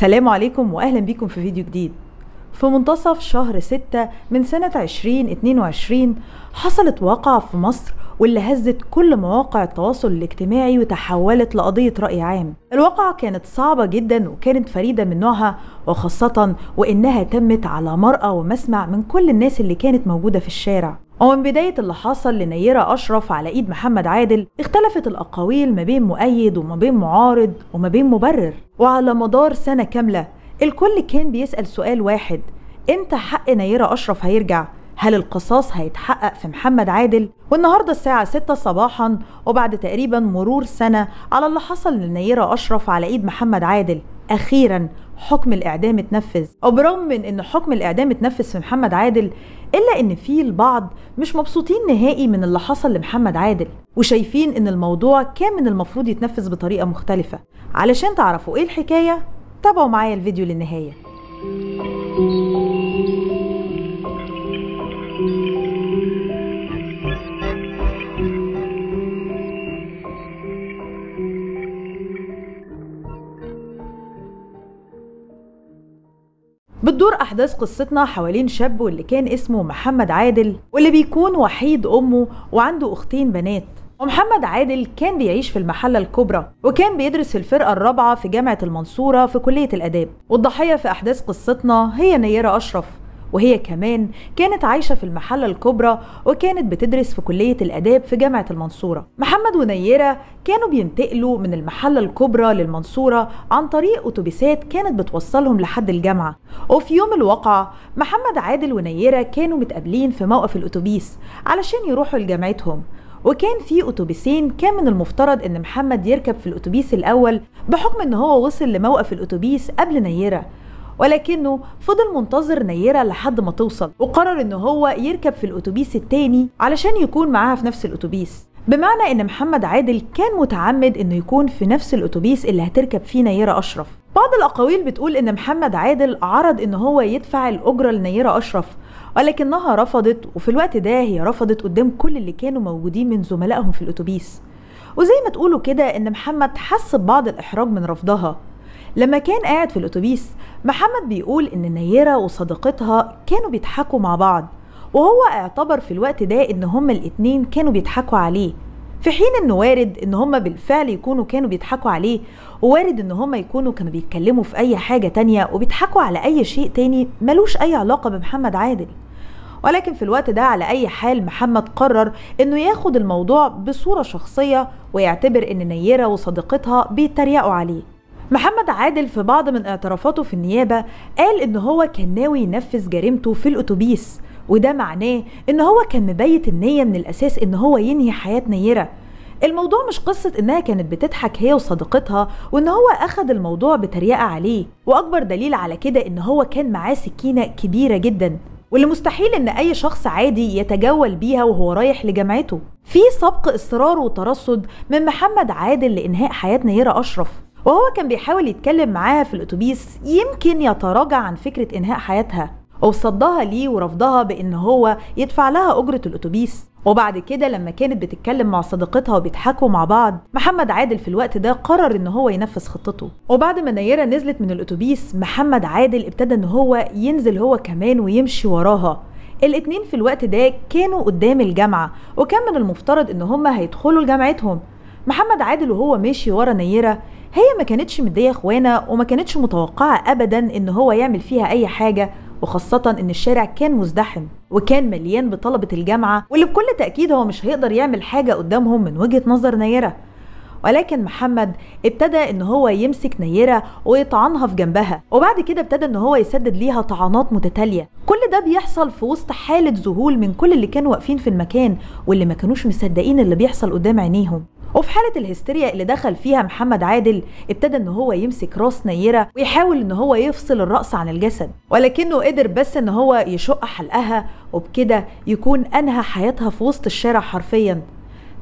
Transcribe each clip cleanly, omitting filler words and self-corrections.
السلام عليكم واهلا بيكم في فيديو جديد. في منتصف شهر 6 من سنة 2022 حصلت واقعة في مصر واللي هزت كل مواقع التواصل الاجتماعي وتحولت لقضية رأي عام. الواقعة كانت صعبة جدا وكانت فريدة من نوعها، وخاصة وإنها تمت على مرأى ومسمع من كل الناس اللي كانت موجودة في الشارع. ومن بداية اللي حصل لنيرة أشرف على إيد محمد عادل اختلفت الأقاويل ما بين مؤيد وما بين معارض وما بين مبرر، وعلى مدار سنة كاملة الكل كان بيسأل سؤال واحد: امتى حق نيرة أشرف هيرجع؟ هل القصاص هيتحقق في محمد عادل؟ والنهاردة الساعة 6 صباحا وبعد تقريبا مرور سنة على اللي حصل لنيرة أشرف على إيد محمد عادل، أخيرا حكم الإعدام اتنفذ. وبرغم من إن حكم الإعدام اتنفذ في محمد عادل، إلا إن في البعض مش مبسوطين نهائي من اللي حصل لمحمد عادل، وشايفين إن الموضوع كان من المفروض يتنفذ بطريقة مختلفة. علشان تعرفوا إيه الحكاية تابعوا معايا الفيديو للنهاية. بتدور أحداث قصتنا حوالين شاب واللي كان اسمه محمد عادل، واللي بيكون وحيد أمه وعنده أختين بنات. ومحمد عادل كان بيعيش في المحلة الكبرى، وكان بيدرس في الفرقة الرابعة في جامعة المنصورة في كلية الآداب. والضحية في أحداث قصتنا هي نيرة أشرف، وهي كمان كانت عايشة في المحلة الكبرى وكانت بتدرس في كلية الآداب في جامعة المنصورة. محمد ونيرة كانوا بينتقلوا من المحلة الكبرى للمنصورة عن طريق أتوبيسات كانت بتوصلهم لحد الجامعة. وفي يوم الواقعة محمد عادل ونيرة كانوا متقابلين في موقف الأتوبيس علشان يروحوا لجامعتهم، وكان في أتوبيسين كان من المفترض إن محمد يركب في الأتوبيس الأول بحكم إن هو وصل لموقف الأتوبيس قبل نيرة، ولكنه فضل منتظر نيرة لحد ما توصل، وقرر إن هو يركب في الأتوبيس التاني علشان يكون معاها في نفس الأتوبيس. بمعنى إن محمد عادل كان متعمد إنه يكون في نفس الأتوبيس اللي هتركب فيه نيرة أشرف. بعض الأقاويل بتقول إن محمد عادل عرض إن هو يدفع الأجرة لنيرة أشرف، ولكنها رفضت، وفي الوقت ده هي رفضت قدام كل اللي كانوا موجودين من زملائهم في الأتوبيس. وزي ما تقولوا كده إن محمد حس ببعض الإحراج من رفضها. لما كان قاعد في الأتوبيس محمد بيقول إن نيرة وصديقتها كانوا بيضحكوا مع بعض، وهو اعتبر في الوقت ده إن هما الاتنين كانوا بيضحكوا عليه، في حين إنه وارد إن هما بالفعل كانوا بيضحكوا عليه، ووارد إن هما كانوا بيتكلموا في أي حاجة تانية وبيضحكوا على أي شيء تاني ملوش أي علاقة بمحمد عادل. ولكن في الوقت ده على أي حال محمد قرر إنه ياخد الموضوع بصورة شخصية ويعتبر إن نيرة وصديقتها بيتريقوا عليه. محمد عادل في بعض من اعترافاته في النيابة قال إن هو كان ناوي ينفذ جريمته في الأتوبيس، وده معناه إن هو كان مبيت النية من الأساس إن هو ينهي حياة نيرة. الموضوع مش قصة إنها كانت بتضحك هي وصديقتها وإن هو أخد الموضوع بتريقة عليه، وأكبر دليل على كده إن هو كان معاه سكينة كبيرة جدا واللي مستحيل إن أي شخص عادي يتجول بيها وهو رايح لجامعته. في سبق إصرار وترصد من محمد عادل لإنهاء حياة نيرة أشرف، وهو كان بيحاول يتكلم معاها في الأتوبيس يمكن يتراجع عن فكرة إنهاء حياتها، وصدها ليه ورفضها بإن هو يدفع لها أجرة الأتوبيس. وبعد كده لما كانت بتتكلم مع صديقتها وبيضحكوا مع بعض، محمد عادل في الوقت ده قرر إن هو ينفذ خطته. وبعد ما نيرة نزلت من الأتوبيس محمد عادل ابتدى إن هو ينزل هو كمان ويمشي وراها. الاتنين في الوقت ده كانوا قدام الجامعة، وكان من المفترض إن هما هيدخلوا لجامعتهم. محمد عادل وهو ماشي ورا نيرة هي ما كانتش مدية اخوانا وما كانتش متوقعة ابدا ان هو يعمل فيها اي حاجة، وخاصة ان الشارع كان مزدحم وكان مليان بطلبة الجامعة واللي بكل تأكيد هو مش هيقدر يعمل حاجة قدامهم من وجهة نظر نيرة. ولكن محمد ابتدى ان هو يمسك نيرة ويطعنها في جنبها، وبعد كده ابتدى ان هو يسدد ليها طعنات متتالية. كل ده بيحصل في وسط حالة ذهول من كل اللي كانوا واقفين في المكان واللي ما كانوش مصدقين اللي بيحصل قدام عينيهم. وفي حالة الهستيريا اللي دخل فيها محمد عادل ابتدى ان هو يمسك راس نيرة ويحاول ان هو يفصل الرأس عن الجسد، ولكنه قدر بس ان هو يشق حلقها، وبكده يكون انهى حياتها في وسط الشارع حرفيا.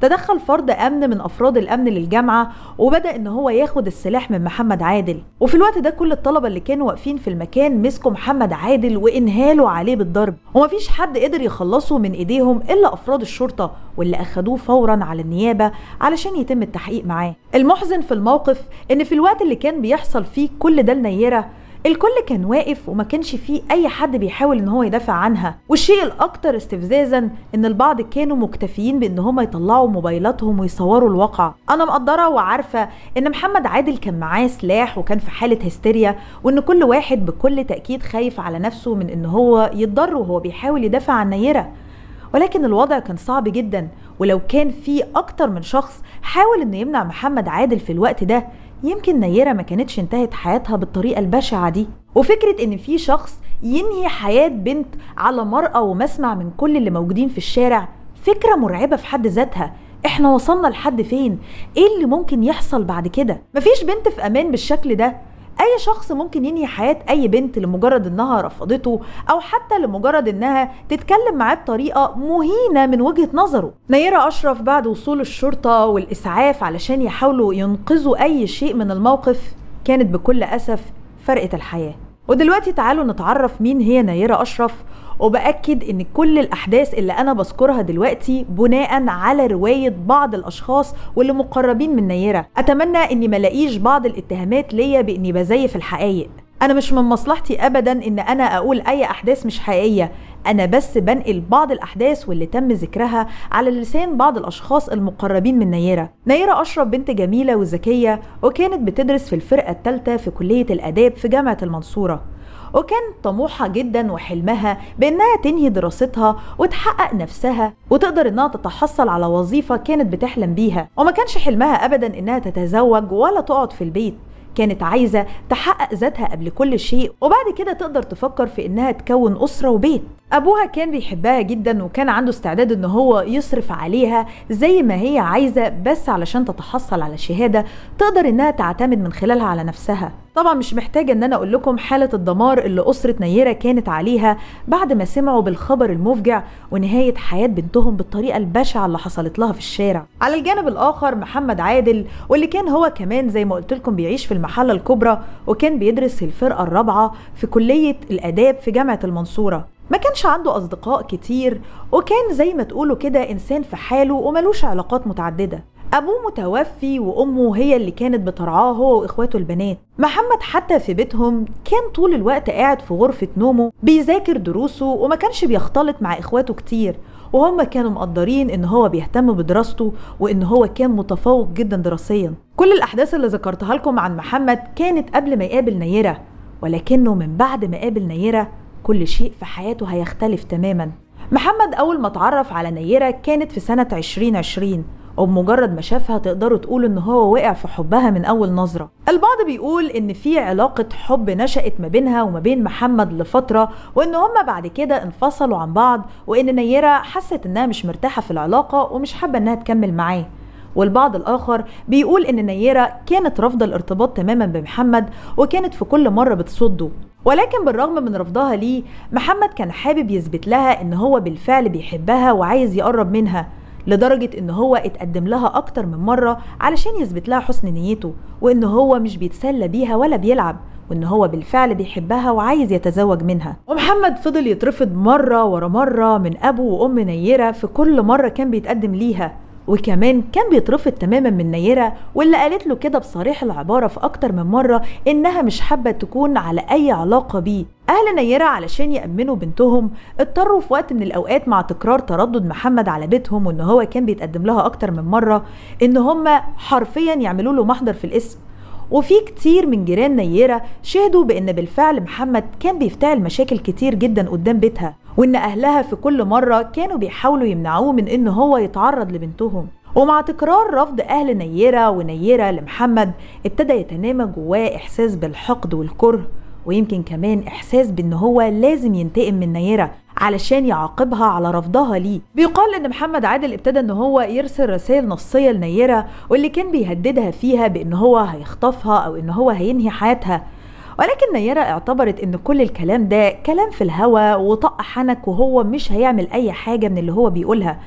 تدخل فرد امن من افراد الامن للجامعه وبدا ان هو ياخد السلاح من محمد عادل. وفي الوقت ده كل الطلبه اللي كانوا واقفين في المكان مسكوا محمد عادل وانهالوا عليه بالضرب، ومفيش حد قدر يخلصه من ايديهم الا افراد الشرطه واللي اخدوه فورا على النيابه علشان يتم التحقيق معاه. المحزن في الموقف ان في الوقت اللي كان بيحصل فيه كل ده لنيرة الكل كان واقف وما كانش فيه اي حد بيحاول ان هو يدافع عنها. والشيء الاكثر استفزازا ان البعض كانوا مكتفيين بان هم يطلعوا موبايلاتهم ويصوروا الواقع. انا مقدره وعارفه ان محمد عادل كان معاه سلاح وكان في حاله هستيريا، وان كل واحد بكل تاكيد خايف على نفسه من ان هو يتضر وهو بيحاول يدافع عن نيرة، ولكن الوضع كان صعب جدا. ولو كان في اكتر من شخص حاول انه يمنع محمد عادل في الوقت ده يمكن نيرة ما كانتش انتهت حياتها بالطريقة البشعة دي. وفكرة ان في شخص ينهي حياة بنت على مرأى ومسمع من كل اللي موجودين في الشارع فكرة مرعبة في حد ذاتها. احنا وصلنا لحد فين؟ ايه اللي ممكن يحصل بعد كده؟ مفيش بنت في امان بالشكل ده. اي شخص ممكن ينهي حياة اي بنت لمجرد انها رفضته او حتى لمجرد انها تتكلم معاه بطريقة مهينة من وجهة نظره. نيرة اشرف بعد وصول الشرطة والاسعاف علشان يحاولوا ينقذوا اي شيء من الموقف كانت بكل اسف فرقت الحياة. ودلوقتي تعالوا نتعرف مين هي نيرة اشرف. وبأكد ان كل الاحداث اللي انا بذكرها دلوقتي بناء على رواية بعض الاشخاص واللي مقربين من نيرة. اتمنى اني ملاقيش بعض الاتهامات ليا باني بزيف الحقائق. انا مش من مصلحتي ابدا ان انا اقول اي احداث مش حقيقية، انا بس بنقل بعض الاحداث واللي تم ذكرها على لسان بعض الاشخاص المقربين من نيرة. نيرة اشرف بنت جميلة وذكية وكانت بتدرس في الفرقة الثالثة في كلية الاداب في جامعة المنصورة، وكان طموحها جدا وحلمها بانها تنهي دراستها وتحقق نفسها وتقدر انها تتحصل على وظيفة كانت بتحلم بيها. وما كانش حلمها ابدا انها تتزوج ولا تقعد في البيت، كانت عايزة تحقق ذاتها قبل كل شيء وبعد كده تقدر تفكر في انها تكون اسرة وبيت. ابوها كان بيحبها جدا وكان عنده استعداد ان هو يصرف عليها زي ما هي عايزة بس علشان تتحصل على شهادة تقدر انها تعتمد من خلالها على نفسها. طبعا مش محتاجة ان انا اقول لكم حالة الدمار اللي اسرة نيرة كانت عليها بعد ما سمعوا بالخبر المفجع ونهاية حياة بنتهم بالطريقة البشعة اللي حصلت لها في الشارع. على الجانب الاخر محمد عادل واللي كان هو كمان زي ما قلت لكم بيعيش في المحلة الكبرى وكان بيدرس الفرقة الرابعة في كلية الاداب في جامعة المنصورة. ما كانش عنده أصدقاء كتير وكان زي ما تقولوا كده إنسان في حاله وملوش علاقات متعددة. أبوه متوفي وأمه هي اللي كانت بترعاه هو وإخواته البنات. محمد حتى في بيتهم كان طول الوقت قاعد في غرفة نومه بيذاكر دروسه وما كانش بيختلط مع إخواته كتير، وهم كانوا مقدرين إن هو بيهتم بدراسته وإن هو كان متفوق جدا دراسيا. كل الأحداث اللي ذكرتها لكم عن محمد كانت قبل ما يقابل نيرة، ولكنه من بعد ما قابل نيرة كل شيء في حياته هيختلف تماما. محمد أول ما اتعرف على نيرة كانت في سنة 2020 وبمجرد ما شافها تقدروا تقولوا ان هو وقع في حبها من اول نظرة. البعض بيقول ان في علاقة حب نشأت ما بينها وما بين محمد لفترة وان هما بعد كده انفصلوا عن بعض وان نيرة حست انها مش مرتاحة في العلاقة ومش حابة انها تكمل معاه. والبعض الآخر بيقول إن نيرة كانت رافضة الارتباط تماما بمحمد وكانت في كل مرة بتصده، ولكن بالرغم من رفضها ليه محمد كان حابب يثبت لها إن هو بالفعل بيحبها وعايز يقرب منها، لدرجة إن هو اتقدم لها أكتر من مرة علشان يثبت لها حسن نيته وإن هو مش بيتسلى بيها ولا بيلعب وإن هو بالفعل بيحبها وعايز يتزوج منها. ومحمد فضل يترفض مرة ورا مرة من أبو وأم نيرة في كل مرة كان بيتقدم ليها، وكمان كان بيترفض تماما من نيرة واللي قالت له كده بصريح العبارة في أكتر من مرة إنها مش حابة تكون على أي علاقة بيه. أهل نيرة علشان يأمنوا بنتهم اضطروا في وقت من الأوقات مع تكرار تردد محمد على بيتهم وإن هو كان بيتقدم لها أكتر من مرة إن هم حرفيا يعملوا له محضر في الاسم. وفي كتير من جيران نيرة شهدوا بأن بالفعل محمد كان بيفتعل مشاكل كتير جدا قدام بيتها وإن أهلها في كل مرة كانوا بيحاولوا يمنعوه من إن هو يتعرض لبنتهم. ومع تكرار رفض أهل نيرة ونيرة لمحمد ابتدى يتنامى جواه إحساس بالحقد والكره ويمكن كمان إحساس بأن هو لازم ينتقم من نيرة علشان يعاقبها على رفضها ليه. بيقال ان محمد عادل ابتدى ان هو يرسل رسائل نصية لنيرة واللي كان بيهددها فيها بان هو هيخطفها او ان هو هينهي حياتها، ولكن نيرة اعتبرت ان كل الكلام ده كلام في الهوا وطق حنك وهو مش هيعمل اي حاجة من اللي هو بيقولها،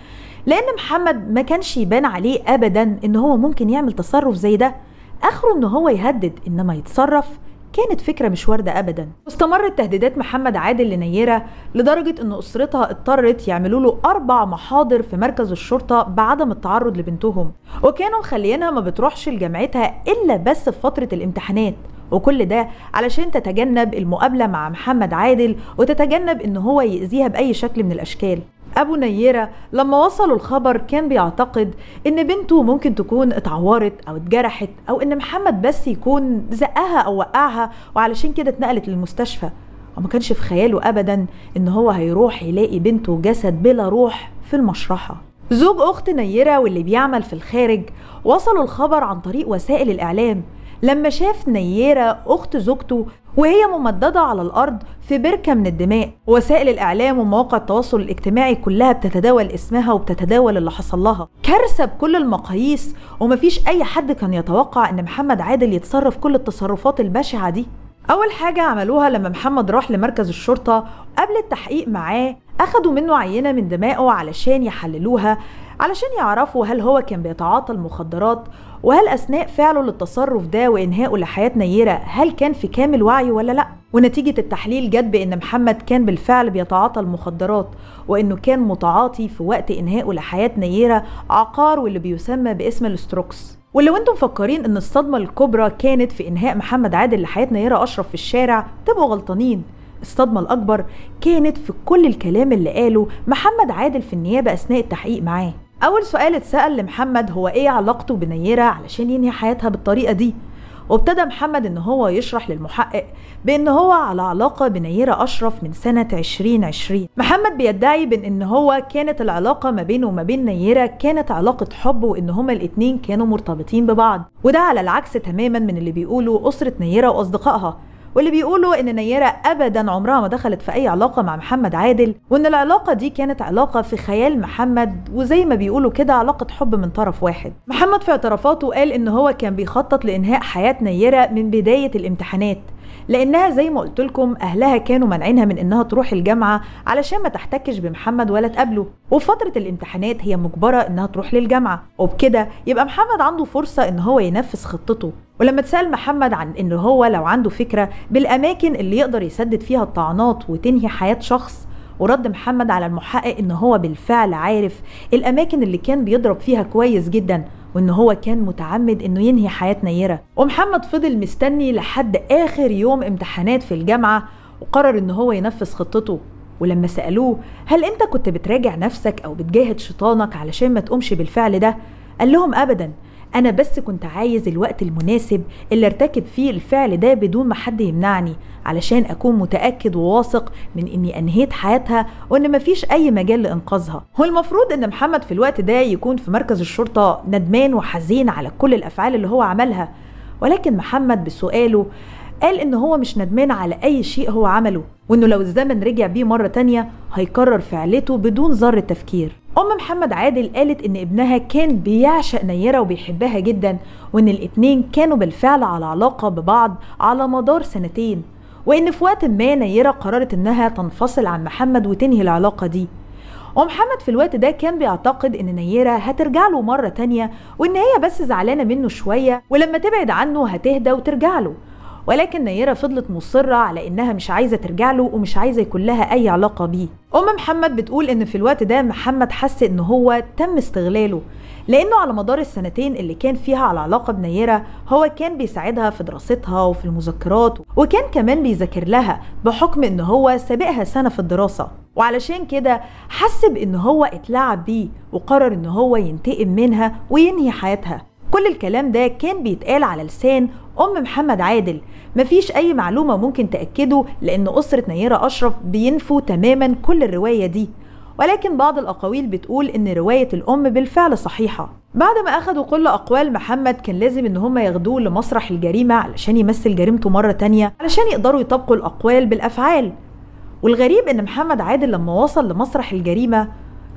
لأن محمد ما كانش يبان عليه أبدا إن هو ممكن يعمل تصرف زي ده، آخره إن هو يهدد إنما يتصرف كانت فكرة مش واردة أبدا. واستمرت تهديدات محمد عادل لنيرة لدرجة إن أسرتها اضطرت يعملوا له 4 محاضر في مركز الشرطة بعدم التعرض لبنتهم، وكانوا مخلينها ما بتروحش لجامعتها إلا بس في فترة الامتحانات، وكل ده علشان تتجنب المقابلة مع محمد عادل وتتجنب إن هو يأذيها بأي شكل من الأشكال. أبو نيرة لما وصلوا الخبر كان بيعتقد إن بنته ممكن تكون اتعورت أو اتجرحت، أو إن محمد بس يكون زقها أو وقعها وعلشان كده اتنقلت للمستشفى، وما كانش في خياله أبدا إن هو هيروح يلاقي بنته جسد بلا روح في المشرحة. زوج أخت نيرة واللي بيعمل في الخارج وصلوا الخبر عن طريق وسائل الإعلام لما شاف نيرة أخت زوجته وهي ممددة على الأرض في بركة من الدماء. وسائل الإعلام ومواقع التواصل الاجتماعي كلها بتتداول اسمها وبتتداول اللي حصل لها. كارثة بكل المقاييس، ومفيش أي حد كان يتوقع إن محمد عادل يتصرف كل التصرفات البشعة دي. أول حاجة عملوها لما محمد راح لمركز الشرطة قبل التحقيق معاه، أخدوا منه عينة من دمائه علشان يحللوها، علشان يعرفوا هل هو كان بيتعاطى المخدرات، وهل أثناء فعله للتصرف ده وإنهائه لحياة نيرة هل كان في كامل وعي ولا لأ. ونتيجة التحليل جت بأن محمد كان بالفعل بيتعاطى المخدرات، وإنه كان متعاطي في وقت إنهائه لحياة نيرة عقار واللي بيسمى باسم الاستروكس. ولو انتم مفكرين ان الصدمة الكبرى كانت في إنهاء محمد عادل لحياة نيرة أشرف في الشارع تبقوا غلطانين. الصدمة الأكبر كانت في كل الكلام اللي قاله محمد عادل في النيابة أثناء التحقيق معاه. أول سؤال اتسأل لمحمد هو إيه علاقته بنيرة علشان ينهي حياتها بالطريقة دي، وابتدى محمد إن هو يشرح للمحقق بإن هو على علاقة بنيرة أشرف من سنة 2020. محمد بيدعي بإن هو كانت العلاقة ما بينه وما بين نيرة كانت علاقة حب، وإن هما الاتنين كانوا مرتبطين ببعض، وده على العكس تماما من اللي بيقولوا أسرة نيرة وأصدقائها، واللي بيقولوا ان نيرة ابدا عمرها ما دخلت في اي علاقة مع محمد عادل، وان العلاقة دي كانت علاقة في خيال محمد، وزي ما بيقولوا كده علاقة حب من طرف واحد. محمد في اعترافاته قال ان هو كان بيخطط لانهاء حياة نيرة من بداية الامتحانات، لانها زي ما قلت لكم اهلها كانوا مانعينها من انها تروح الجامعة علشان ما تحتكش بمحمد ولا تقابله، وفي فترة الامتحانات هي مجبرة انها تروح للجامعة، وبكده يبقى محمد عنده فرصة ان هو ينفذ خطته. ولما اتسأل محمد عن ان هو لو عنده فكرة بالاماكن اللي يقدر يسدد فيها الطعنات وتنهي حياة شخص، ورد محمد على المحقق ان هو بالفعل عارف الاماكن اللي كان بيضرب فيها كويس جدا، وان هو كان متعمد انه ينهي حياة نيرة. ومحمد فضل مستني لحد اخر يوم امتحانات في الجامعة وقرر ان هو ينفذ خطته. ولما سألوه هل انت كنت بتراجع نفسك او بتجاهد شيطانك علشان ما تقومش بالفعل ده، قال لهم ابدا، انا بس كنت عايز الوقت المناسب اللي ارتكب فيه الفعل ده بدون ما حد يمنعني، علشان اكون متأكد وواثق من اني انهيت حياتها وان مفيش اي مجال لانقاذها. هو المفروض ان محمد في الوقت ده يكون في مركز الشرطة ندمان وحزين على كل الافعال اللي هو عملها، ولكن محمد بسؤاله قال ان هو مش ندمان على اي شيء هو عمله، وانه لو الزمن رجع بيه مرة تانية هيكرر فعلته بدون ذرة تفكير. ام محمد عادل قالت ان ابنها كان بيعشق نيرة وبيحبها جدا، وان الاتنين كانوا بالفعل على علاقة ببعض على مدار 2 سنين، وان في وقت ما نيرة قررت انها تنفصل عن محمد وتنهي العلاقة دي. ومحمد في الوقت ده كان بيعتقد ان نيرة هترجع له مرة تانية، وان هي بس زعلانة منه شوية ولما تبعد عنه هتهدى وترجع له، ولكن نيرة فضلت مصرة على انها مش عايزة ترجع له ومش عايزة يكون لها اي علاقة بيه. ام محمد بتقول ان في الوقت ده محمد حس ان هو تم استغلاله، لانه على مدار 2 سنين اللي كان فيها على علاقة بنيرة هو كان بيساعدها في دراستها وفي المذكرات، وكان كمان بيذاكر لها بحكم ان هو سابقها سنة في الدراسة، وعلشان كده حس بان هو اتلعب بيه وقرر ان هو ينتقم منها وينهي حياتها. كل الكلام ده كان بيتقال على لسان ام محمد عادل، مفيش اي معلومة ممكن تأكده لان اسرة نيرة اشرف بينفوا تماما كل الرواية دي، ولكن بعض الاقاويل بتقول ان رواية الام بالفعل صحيحة. بعد ما اخدوا كل اقوال محمد كان لازم ان هم ياخدوه لمسرح الجريمة علشان يمثل جريمته مرة تانية، علشان يقدروا يطبقوا الاقوال بالافعال. والغريب ان محمد عادل لما وصل لمسرح الجريمة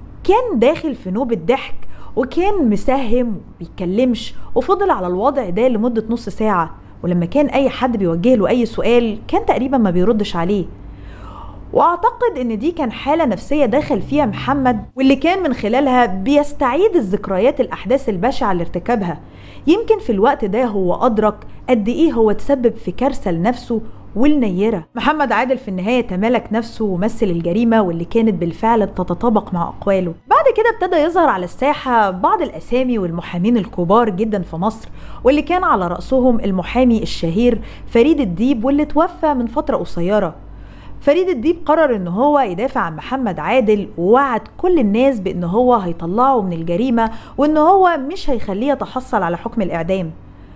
كان داخل في نوبة ضحك، وكان مساهم وبيتكلمش، وفضل على الوضع ده لمدة نص ساعة، ولما كان اي حد بيوجه له اي سؤال كان تقريبا ما بيردش عليه. واعتقد ان دي كان حالة نفسية دخل فيها محمد، واللي كان من خلالها بيستعيد الذكريات الاحداث البشعة اللي ارتكبها. يمكن في الوقت ده هو ادرك قد ايه هو تسبب في كارثة لنفسه والنيرة. محمد عادل في النهاية تمالك نفسه ومثل الجريمة واللي كانت بالفعل بتتطابق مع أقواله. بعد كده ابتدى يظهر على الساحة بعض الأسامي والمحامين الكبار جدا في مصر، واللي كان على رأسهم المحامي الشهير فريد الديب، واللي توفى من فترة قصيرة. فريد الديب قرر ان هو يدافع عن محمد عادل، ووعد كل الناس بان هو هيطلعه من الجريمة وان هو مش هيخليه يتحصل على حكم الإعدام.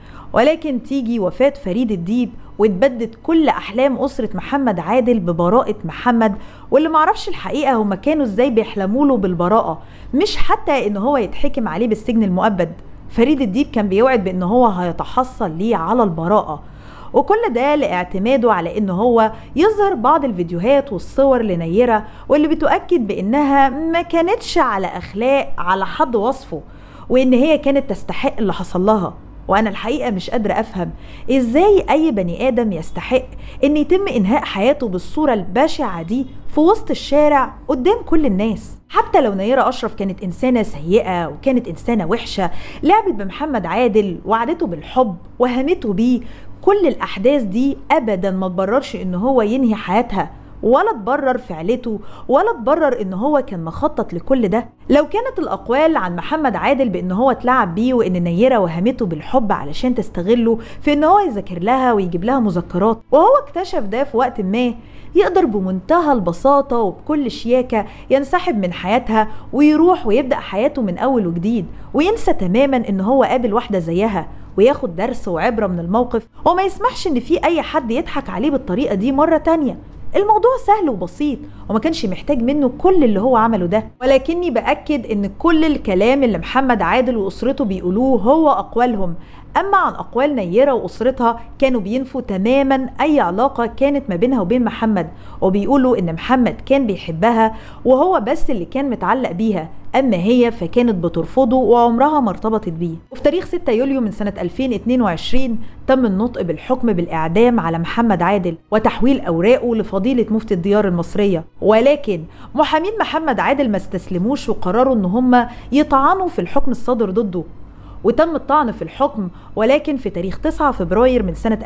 ولكن تيجي وفاة فريد الديب وتبدد كل أحلام أسرة محمد عادل ببراءة محمد، واللي معرفش الحقيقة هما كانوا ازاي بيحلموله بالبراءة، مش حتى ان هو يتحكم عليه بالسجن المؤبد. فريد الديب كان بيوعد بان هو هيتحصل ليه على البراءة، وكل ده لاعتماده على ان هو يظهر بعض الفيديوهات والصور لنيرة، واللي بتؤكد بانها ما كانتش على اخلاق على حد وصفه، وان هي كانت تستحق اللي حصل لها. وانا الحقيقة مش قادرة افهم ازاي اي بني ادم يستحق ان يتم انهاء حياته بالصورة البشعة دي في وسط الشارع قدام كل الناس. حتى لو نيرة اشرف كانت انسانة سيئة وكانت انسانة وحشة، لعبت بمحمد عادل وعدته بالحب وهمته بيه، كل الاحداث دي ابدا ما تبررش ان هو ينهي حياتها، ولا تبرر فعلته، ولا تبرر ان هو كان مخطط لكل ده. لو كانت الاقوال عن محمد عادل بان هو اتلعب بيه وان نيرة وهمته بالحب علشان تستغله في ان هو يذاكر لها ويجيب لها مذكرات، وهو اكتشف ده في وقت ما، يقدر بمنتهى البساطة وبكل شياكة ينسحب من حياتها ويروح ويبدأ حياته من اول وجديد، وينسى تماما ان هو قابل واحدة زيها، وياخد درس وعبرة من الموقف، وما يسمحش ان في اي حد يضحك عليه بالطريقة دي مرة تانية. الموضوع سهل وبسيط وما كانش محتاج منه كل اللي هو عمله ده. ولكني بأكد ان كل الكلام اللي محمد عادل وأسرته بيقولوه هو أقوالهم، أما عن أقوال نيرة وأسرتها كانوا بينفوا تماما أي علاقة كانت ما بينها وبين محمد، وبيقولوا إن محمد كان بيحبها وهو بس اللي كان متعلق بيها، أما هي فكانت بترفضه وعمرها ما ارتبطت بيه. وفي تاريخ 6 يوليو من سنة 2022 تم النطق بالحكم بالإعدام على محمد عادل وتحويل أوراقه لفضيلة مفتي الديار المصرية. ولكن محامين محمد عادل ما استسلموش وقرروا إن هم يطعنوا في الحكم الصادر ضده، وتم الطعن في الحكم. ولكن في تاريخ 9 فبراير من سنة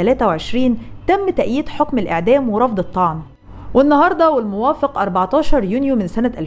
2023 تم تأييد حكم الإعدام ورفض الطعن. والنهاردة والموافق 14 يونيو من سنة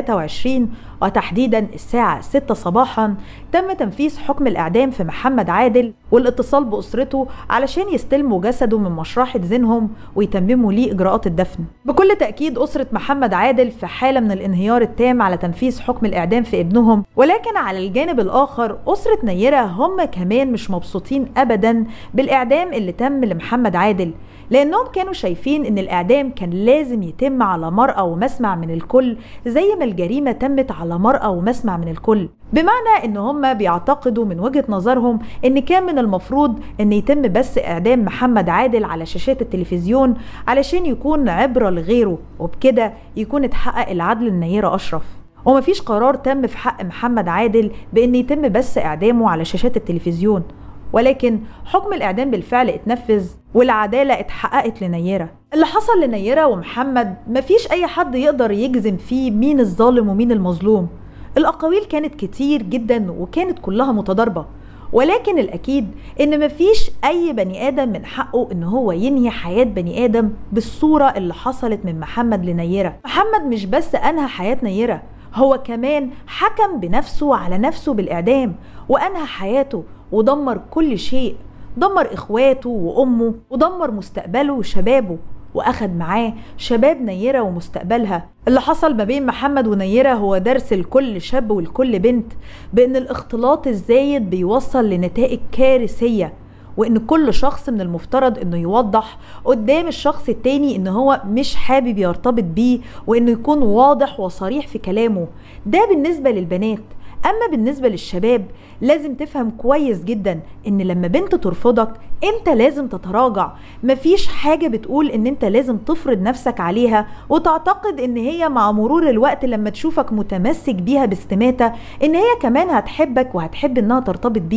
2023 وتحديدا الساعة 6 صباحا تم تنفيذ حكم الإعدام في محمد عادل والاتصال بأسرته علشان يستلموا جسده من مشرحة زينهم ويتمموا ليه إجراءات الدفن. بكل تأكيد أسرة محمد عادل في حالة من الانهيار التام على تنفيذ حكم الإعدام في ابنهم، ولكن على الجانب الآخر أسرة نيرة هم كمان مش مبسوطين أبدا بالإعدام اللي تم لمحمد عادل، لأنهم كانوا شايفين إن الإعدام كان لازم يتم على مرأى ومسمع من الكل زي ما الجريمة تمت على مرأى ومسمع من الكل، بمعنى إن هم بيعتقدوا من وجهة نظرهم إن كان من المفروض إن يتم بس إعدام محمد عادل على شاشات التلفزيون علشان يكون عبرة لغيره، وبكده يكون اتحقق العدل لنيرة أشرف. ومفيش قرار تم في حق محمد عادل بإن يتم بس إعدامه على شاشات التلفزيون، ولكن حكم الإعدام بالفعل اتنفذ والعدالة اتحققت لنيرة. اللي حصل لنيرة ومحمد مفيش أي حد يقدر يجزم فيه مين الظالم ومين المظلوم. الأقاويل كانت كتير جدا وكانت كلها متضاربة، ولكن الأكيد إن مفيش أي بني آدم من حقه إن هو ينهي حياة بني آدم بالصورة اللي حصلت من محمد لنيرة. محمد مش بس أنهى حياة نيرة، هو كمان حكم بنفسه على نفسه بالإعدام وأنهى حياته ودمر كل شيء، دمر إخواته وأمه ودمر مستقبله وشبابه، وأخد معاه شباب نيرة ومستقبلها. اللي حصل ما بين محمد ونيرة هو درس لكل شاب ولكل بنت بأن الاختلاط الزايد بيوصل لنتائج كارثية، وإن كل شخص من المفترض إنه يوضح قدام الشخص التاني إن هو مش حابب يرتبط بيه، وإنه يكون واضح وصريح في كلامه. ده بالنسبة للبنات. أما بالنسبة للشباب لازم تفهم كويس جدا إن لما بنت ترفضك أنت لازم تتراجع. مفيش حاجة بتقول إن أنت لازم تفرض نفسك عليها وتعتقد إن هي مع مرور الوقت لما تشوفك متمسك بيها باستماتة إن هي كمان هتحبك وهتحب إنها ترتبط بيك.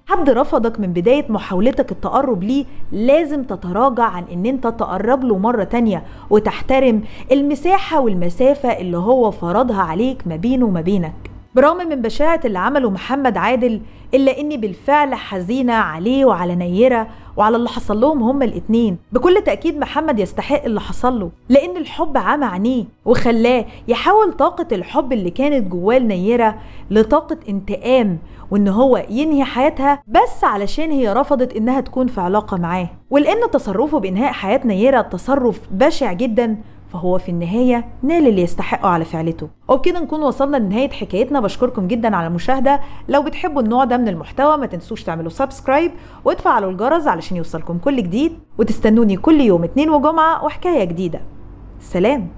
حد رفضك من بداية محاولتك التقرب ليه، لازم تتراجع عن ان انت تقرب له مرة تانية وتحترم المساحة والمسافة اللي هو فرضها عليك ما بينه وما بينك. برغم من بشاعة اللي عمله محمد عادل، إلا إني بالفعل حزينة عليه وعلى نيرة وعلى اللي حصل لهم هما الاتنين. بكل تأكيد محمد يستحق اللي حصل له، لأن الحب عمى عينيه وخلاه يحول طاقة الحب اللي كانت جواه لنيرة لطاقة انتقام، وإن هو ينهي حياتها بس علشان هي رفضت إنها تكون في علاقة معاه. ولأن تصرفه بإنهاء حياة نيرة تصرف بشع جدا، فهو في النهاية نال اللي يستحقه على فعلته. وبكده نكون وصلنا لنهاية حكايتنا. بشكركم جدا على المشاهدة. لو بتحبوا النوع ده من المحتوى ما تنسوش تعملوا سبسكرايب وتفعلوا الجرس علشان يوصلكم كل جديد، وتستنوني كل يوم اثنين وجمعة وحكاية جديدة. سلام.